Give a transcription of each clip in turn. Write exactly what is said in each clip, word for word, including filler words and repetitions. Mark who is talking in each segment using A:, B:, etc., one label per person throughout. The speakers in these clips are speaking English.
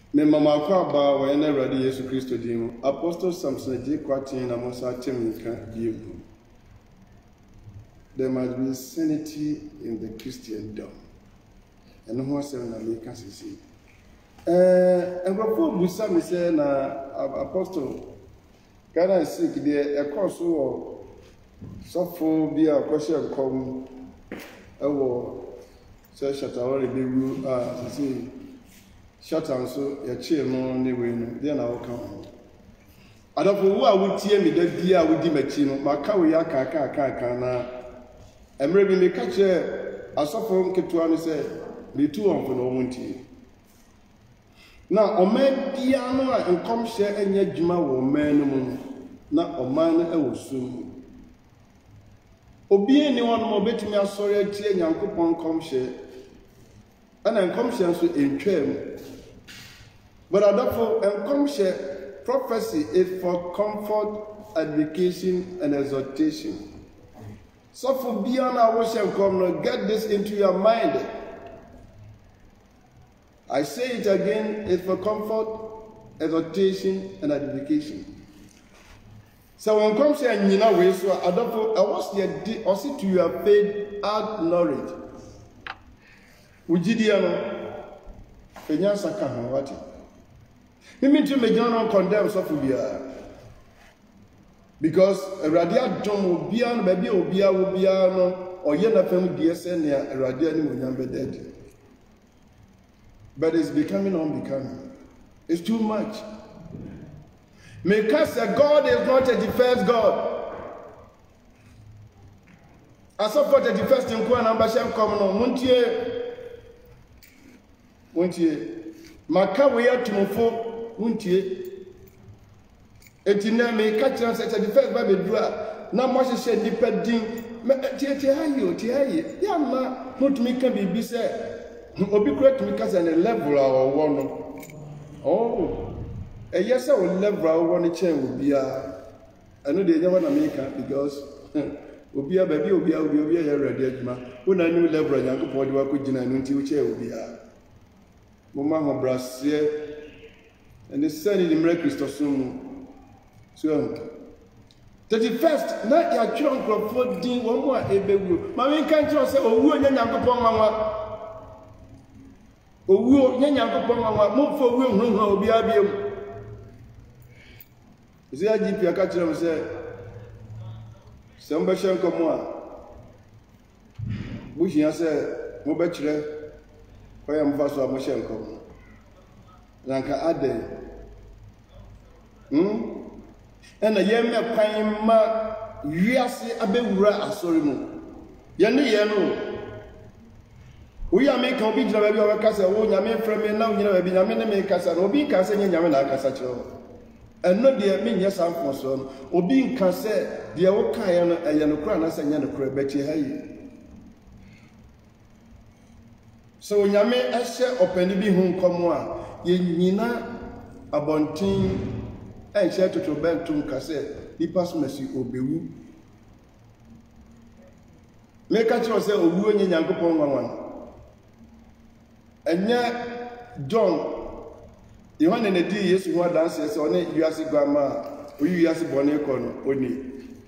A: Me mama kwa ba wa na Awurade Yesu Kristo din Apostle Samson J. Kwatin na Musa Temika Bibu. There must be sanity in the Christendom. And who was saying na me can see. Eh, and before Musa me say na Apostle Ghana sick there a course so so bi a question come ewo say shatawari bibu ah see Shatan so ya chie no ne we no de na wo kan adafo wo a wotie me da bia wo di machi no maka we ya ka ka ka ka na emre bi me ka che asofo nketua no se me tu on no wontie na oman bia no a enkom hye anya djuma wo man no mu na oman no e wo sum obi ni won mo betimi asori atie nyankopon kom hye ana enkom hye so entwam. But therefore, and prophecy is for comfort, education, and exhortation. So for beyond our wish and come, get this into your mind. I say it again, it's for comfort, exhortation, and edification. So when comes here, you know, we so therefore, I was the also to your faith, add knowledge. Ujidiano, Kenya Sakahan, what? Mimi to me don't condemn so for because Radia John will be on baby will be will be on or yena fam D S N ya Radia ni munyambe dead. But it's becoming unbecoming. It's too much. Because God is not a defense God. I support the defense in Kuan Ambashan Common on Muntie Muntie Maka we are to move Muntie Etina me catch us at the first baby dra. Now much said depending Tiayo, Tiaye, Yama, not me can be be said. Obi correct me because a level or one. Oh, a yes, I will level one chair will be a. I know they never America because Obia baby will be a will be a ready man. When I knew level, I could point work with Jina until chair will be a. Mama Brassier. And they said in the miracle of soon. So, thirty-first, not your children for fourteen, one more a baby. My can't say, oh, we are young upon Mama. Oh, we are young upon Mama. Move for will, no, no, be a beam. Is there a G P a catcher and say, Samba Shanko Moa? Bushing, I said, Mobachelor, I am Vaso Moshenko. Lanka Ade. Hmm? And a young man, ma, Yasi Abewra, a sorry moon. Yanni Yano. We are making a big job of your castle, oh, Yaman from me now, you know, be a minute castle, or being castle in Yamana Cassacho. And not dear mean, yes, I'm for son, or being castle, dear Okayan, a Yanocranas and Yanocra, Betty Hay. So Yame Asher open the be home come one. Yenina abontin and share to Bentum Cassette, the pass mercy obewu. Make a choice of wooing in Yankopon one. And yet, John, you want in a day, yes, you want dances on it, you ask grandma, or you ask Bonacon, only.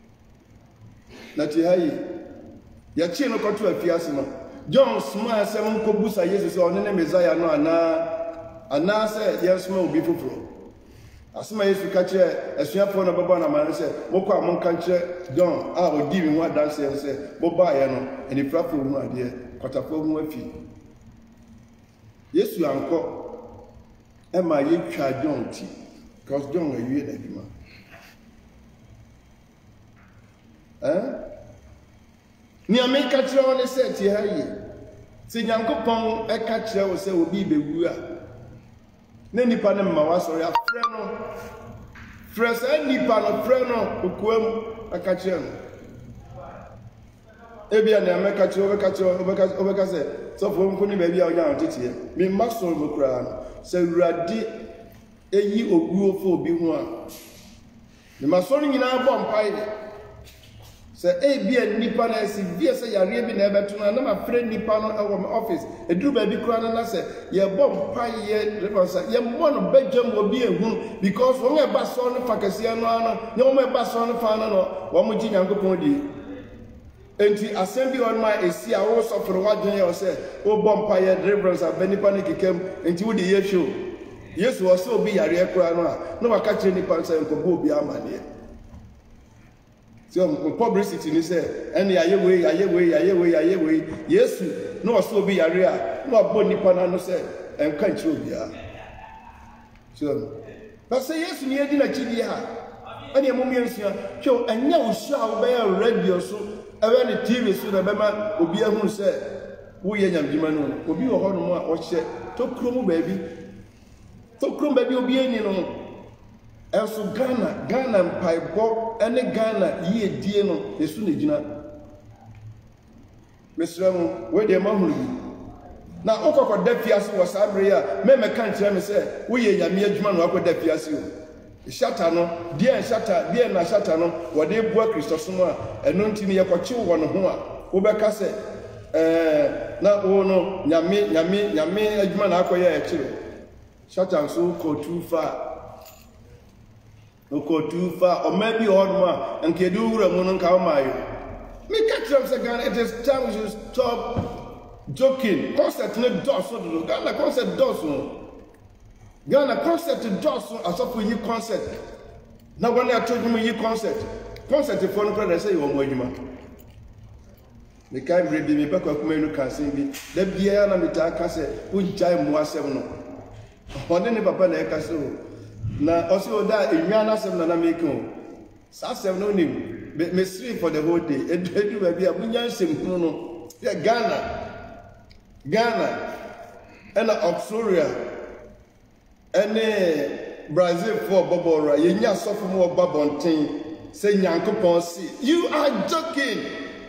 A: Natihai, Yachino got to a fiasco. John smile seven kobusa Jesus on the Messiah no ana ana say yes mo be fufuro asema Yesu ka kire asuafo na baba na man say mokọ amon ka kire John a odi wi ho adanse en say boba ye no eni frafo hu ade kotafo hu afi Yesu anko e ma ye twa John ti because John awie da bima eh ni ameka kire won se ti ha yi se nyankopon e ka kire wo se obi bewu a na nipa ne ma wa sori afre no fresh e nipa no fre no okuam aka kire no e bia na ameka kire wo ka kire wo be ka se so fo mko ni ba bia onya otete mi ma so mo kura no se urade eyi oguo fo obi ho a mi ma so nyina bo mpai Say, hey, be a nipa na si be say ya re bi na ebe to na ma friend nipa no e wo my office. Eduru ba bi kura na say ye bom pa ye reference ye mo no bedwam wo bi ehun because won e ba so no fakasi ano ano ne wo e ba so no fa no no wo mo ji Nyankopɔn di. Enti assembly on my esi a wo so for wadwen ye say wo bom pa ye reference a benipa ne kekam enti wo di ye show. Yesu wo so obi yare kura no a no waka kire nipa say nkobo obi amane. So publicity ni say any ayewe ayewe ayewe ayewe Yesu no so be yare a no abo nipa na no say enka nchiro bia. So but say Yesu ni edi na chidi ha ani emu miensia hwe anya osu a wo be radio so ewe ni T V so na be ma obi ehun say wo ye nyamdima no obi wo ho no mu a o hye to kromu ba bi to kromu ba bi obi eni no. Elso Ghana, Ghana mpaibo, ene Ghana ye die no, yesu ne gina. Mesremu, we de mahuru bi. Na okoko da fiase wo sabre ya, me me kan kire me se, wo ye nyame adwuma no akọ da fiase o. Shata no, die shata, die na shata no, wo de bua Kristo so a, eno ntini ye kwachi wo no ho a, wo be ka se eh na wo no nyame nyame nyame adwuma na akọ ya e kire. Shata nso ko too far. No go too far, or maybe odd man and can do Ramon Kaumayo. Me catch them again, it is time we should stop joking. Concert no does so Ghana concert does so. Ghana concert does so as for you concert. Now when I told you you concert, concert the phone brother say you want more man. Me can't read me back of me no can sing me. The beer and me can say, we jai more seven. One day papa na ekaso. Na also that Inyana seven na make on. Sa seven no name. Me sleep for the whole day. Edu baby abunya sem no no. Yeah, Ghana. Ghana. And Australia. And Brazil for Bobora. Yenya suffer more babontin. Say Nyankopon see. You are joking.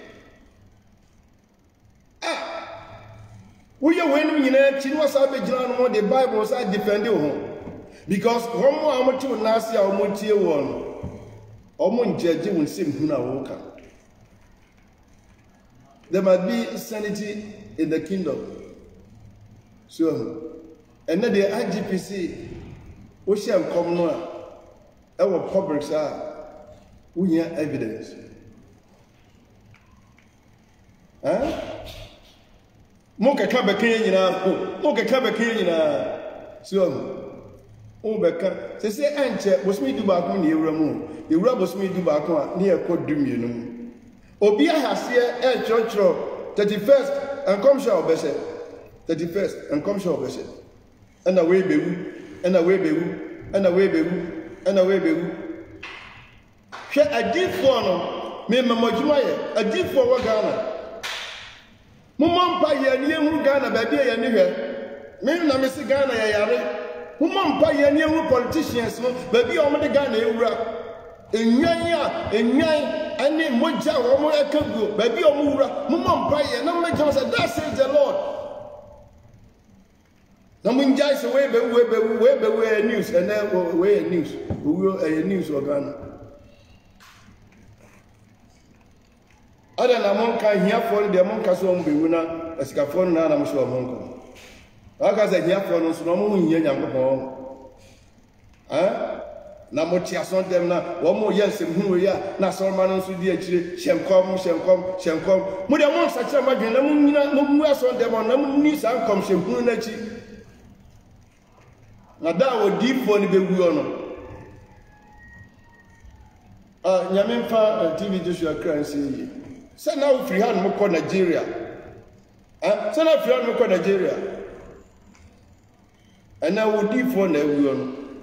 A: Ah. We are winning in a Chinwa Sabe John the Bible was I defend you. Because one more amateur nasi a omotie won. Omo njeje won sim hu na wo ka. There must be sanity in the kingdom. So, and then the I G P C o share come no a e wo public sa we hear evidence. Huh? Mo ka ka be kan nyina, mo ka ka be kan nyina. So, Obeka, say say enche, bosmi du ba ko ni ewura mu. Ewura bosmi du ba ko a ne ekodumie no mu. Obi ahase e chorchro thirty-first and come show obese. thirty-first and come show obese. And away bewu, and away bewu, and away bewu, and away bewu. Hwe adifo no, me mamodwuma ye, adifo wa Ghana. Mo mampa ye ne ehuru Ghana ba bia ye ne hwe. Me na me se Ghana ye yare. Woman pa ye new politicians no baby o mo de Ghana ewura enwan a enwan ani moja wo mo akagu baby o mo wura woman pa ye na me jam say that says the Lord na mo njai say we be we be we be we news and then we news we news o Ghana ada na mon ka hia for de mon ka so mo be wuna asika for na na mo so mo nko aka say here for no so no mo nya Nyankopon eh na mo tia son dem na wo mo yensem hu we ya na so ma no so di akire hyenkom hyenkom hyenkom mo de mo sa kire ma dwen na mo nyina mo mu ason dem na mo ni san kom hyenkum na chi na da wo di fo ni be wu ono ah nyame mfa T V Joshua Kransi say na wo free hand mo ko Nigeria eh say na free hand mo ko Nigeria. And I would give for everyone.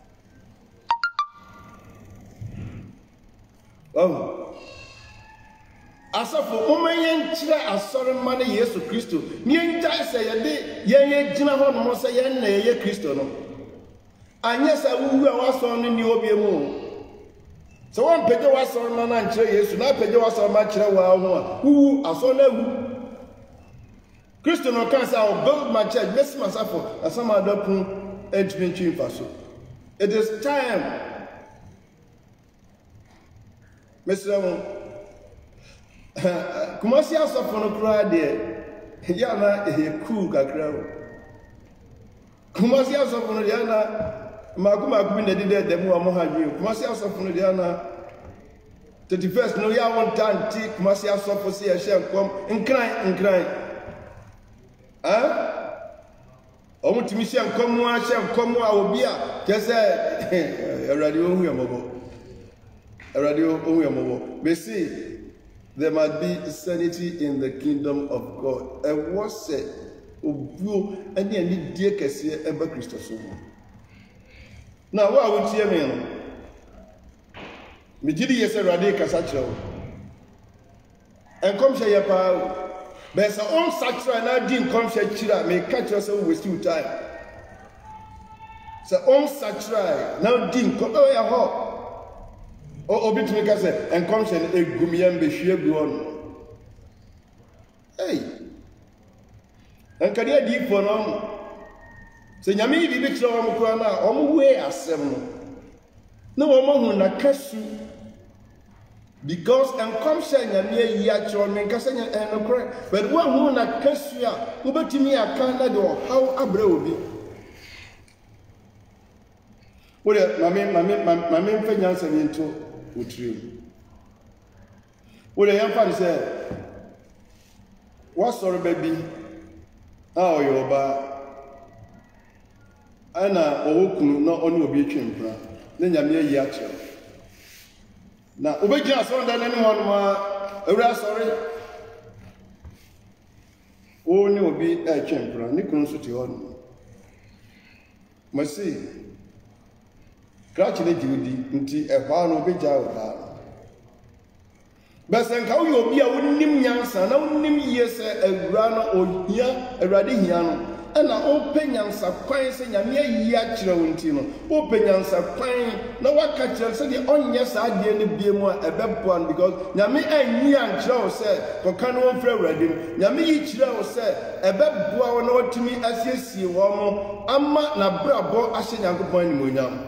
A: Oh, as of a woman, I saw a man, yes, to Christo. Near die say a day, yea, Gina Horn, say, yea, Christo. And yes, I will was on in the Obiamo. So one Pedro was on man and yes, not Pedro was on my child, who I saw no. Christian no can say I will build my church. Let's myself for as some other point edge faso. It is time. Mister Kumasi asofo no kura de ya na e cool kakra o. Kumasi asofo no ya na makuma akubi na de de mu amo hadwe. Kumasi asofo no ya na thirty-first no ya won tanti Kumasi asofo se ya hye nkom nkran nkran. Ah? Omo timi hye nkom a hye nkom a obi a kese Eradi ohu yamobo. Eradi ohu yamobo. Me see there might be sanity in the kingdom of God. And what said, Obu, and the any dear Cassia ever Christos. Now, what would you mean? Mijidi yes a radical satchel. And come share your power. There's a own satchel and I didn't come share chira, may catch yourself with you time. So on satchel, now didn't come oh yeah ho. O obi tumi ka se enkomhye ne egumiyam behwie gu on. Hey. Enkade adi fo no. Se nyame yi bi kire wo mkura na o mu we asem no. Na wo mahu na kasu. Because enkomhye nyame yi a kire no nka se enokore. But wo hu na kasu a wo betimi aka na de o how abra obi. Wo de mame mame mame mfa nyansa ni nto utrim. Wo de yamfa say what sort of baby ah oyoba ana owokunu na oni obi twempra na nyame ayi akye na obegina so nda nani hono ma awura sorry oni obi e twempra ni kunu so ti hono masi Crouch in the Judy, until a barn will be jar. Bessan how you be a winning young son, only yes, a grana or here, a radihiano, and an open young surprise and a mere yachro untino, open young surprise. No one catch us, say the on yes, I didn't be more a bad one because Yami and young Joe said, for Canon Fred Redding, Yami Chilo said, a bad boy no to me as you see, Wamo, Amma na brabo, asking young point Munyam.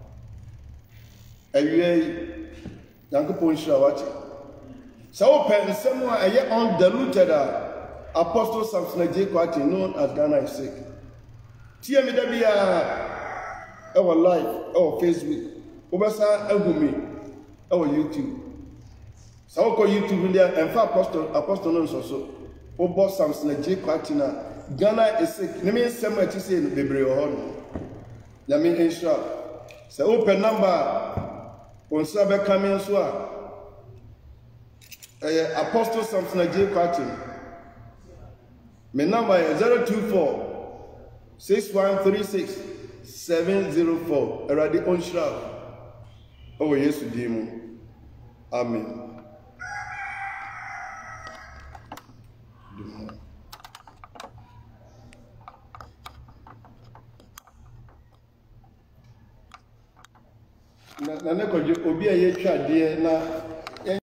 A: Aye, Uncle Ponsha watching. So, pen someone a year undiluted Apostle Samson J. Quati, known as Ghana is sick. Tia me there be our live, our Facebook, Obasa Elgumi, our YouTube. So, call YouTube in there and for Apostle Apostle Nons also. Obo Samson J. Quatina, Ghana is sick. Name me somewhere to say in the Bibri or Horn. Yamin Insha. So, open number. On Sabe coming so Apostle Samson J. Quatin. My number is zero two four six one three six seven zero four. Eradi Onshra. Oh yes, Dimo. Amen. Na na ko obi a ye twa de na